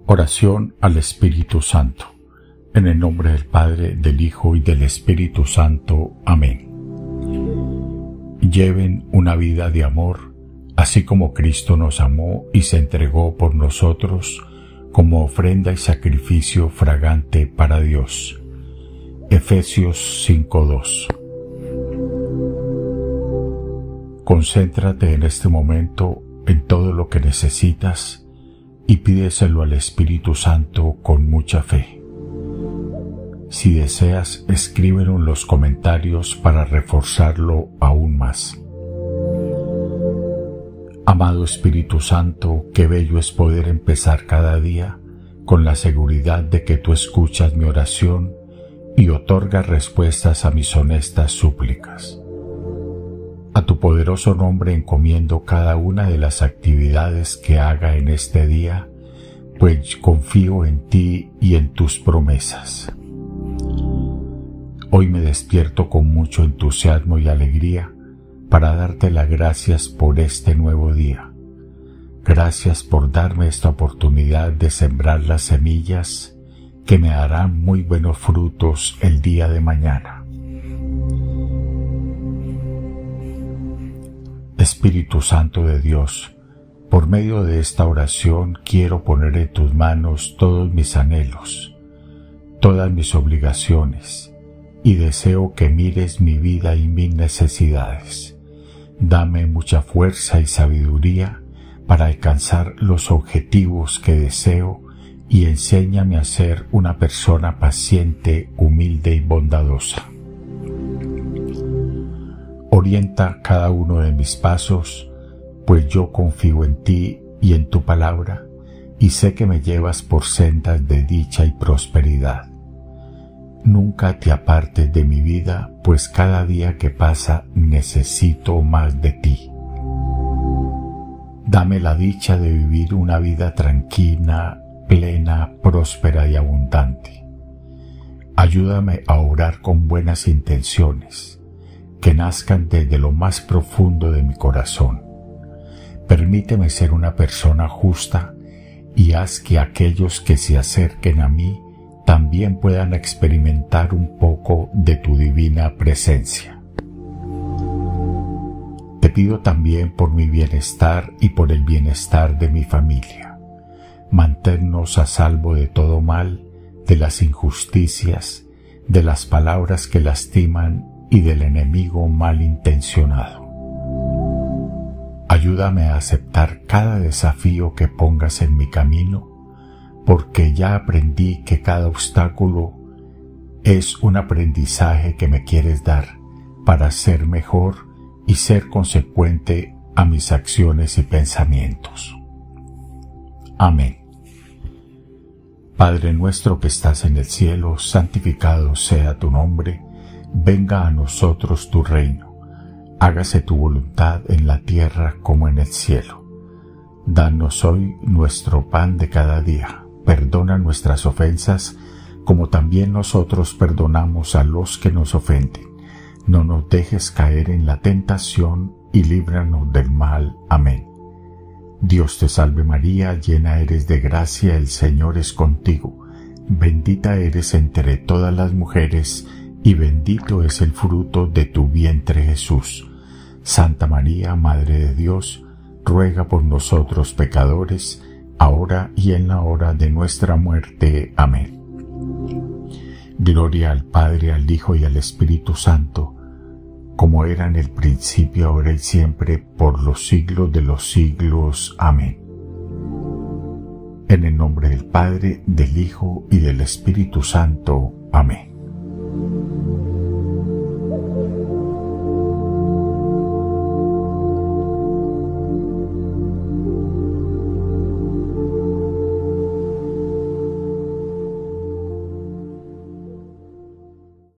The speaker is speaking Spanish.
Oración al Espíritu Santo. En el nombre del Padre, del Hijo y del Espíritu Santo. Amén. Lleven una vida de amor, así como Cristo nos amó y se entregó por nosotros como ofrenda y sacrificio fragante para Dios. Efesios 5:2. Concéntrate en este momento en todo lo que necesitas y pídeselo al Espíritu Santo con mucha fe. Si deseas, escríbelo en los comentarios para reforzarlo aún más. Amado Espíritu Santo, qué bello es poder empezar cada día con la seguridad de que tú escuchas mi oración y otorgas respuestas a mis honestas súplicas. A tu poderoso nombre encomiendo cada una de las actividades que haga en este día, pues confío en ti y en tus promesas. Hoy me despierto con mucho entusiasmo y alegría para darte las gracias por este nuevo día. Gracias por darme esta oportunidad de sembrar las semillas que me darán muy buenos frutos el día de mañana. Espíritu Santo de Dios, por medio de esta oración quiero poner en tus manos todos mis anhelos, todas mis obligaciones, y deseo que mires mi vida y mis necesidades. Dame mucha fuerza y sabiduría para alcanzar los objetivos que deseo y enséñame a ser una persona paciente, humilde y bondadosa. Orienta cada uno de mis pasos, pues yo confío en ti y en tu palabra, y sé que me llevas por sendas de dicha y prosperidad. Nunca te apartes de mi vida, pues cada día que pasa necesito más de ti. Dame la dicha de vivir una vida tranquila, plena, próspera y abundante. Ayúdame a orar con buenas intenciones, que nazcan desde lo más profundo de mi corazón. Permíteme ser una persona justa y haz que aquellos que se acerquen a mí también puedan experimentar un poco de tu divina presencia. Te pido también por mi bienestar y por el bienestar de mi familia. Manténnos a salvo de todo mal, de las injusticias, de las palabras que lastiman y del enemigo malintencionado. Ayúdame a aceptar cada desafío que pongas en mi camino, porque ya aprendí que cada obstáculo es un aprendizaje que me quieres dar para ser mejor y ser consecuente a mis acciones y pensamientos. Amén. Padre nuestro que estás en el cielo, santificado sea tu nombre. Venga a nosotros tu reino, hágase tu voluntad en la tierra como en el cielo. Danos hoy nuestro pan de cada día, perdona nuestras ofensas, como también nosotros perdonamos a los que nos ofenden. No nos dejes caer en la tentación y líbranos del mal. Amén. Dios te salve María, llena eres de gracia, el Señor es contigo. Bendita eres entre todas las mujeres, y bendito es el fruto de tu vientre Jesús. Santa María, Madre de Dios, ruega por nosotros pecadores, ahora y en la hora de nuestra muerte. Amén. Gloria al Padre, al Hijo y al Espíritu Santo, como era en el principio, ahora y siempre, por los siglos de los siglos. Amén. En el nombre del Padre, del Hijo y del Espíritu Santo. Amén.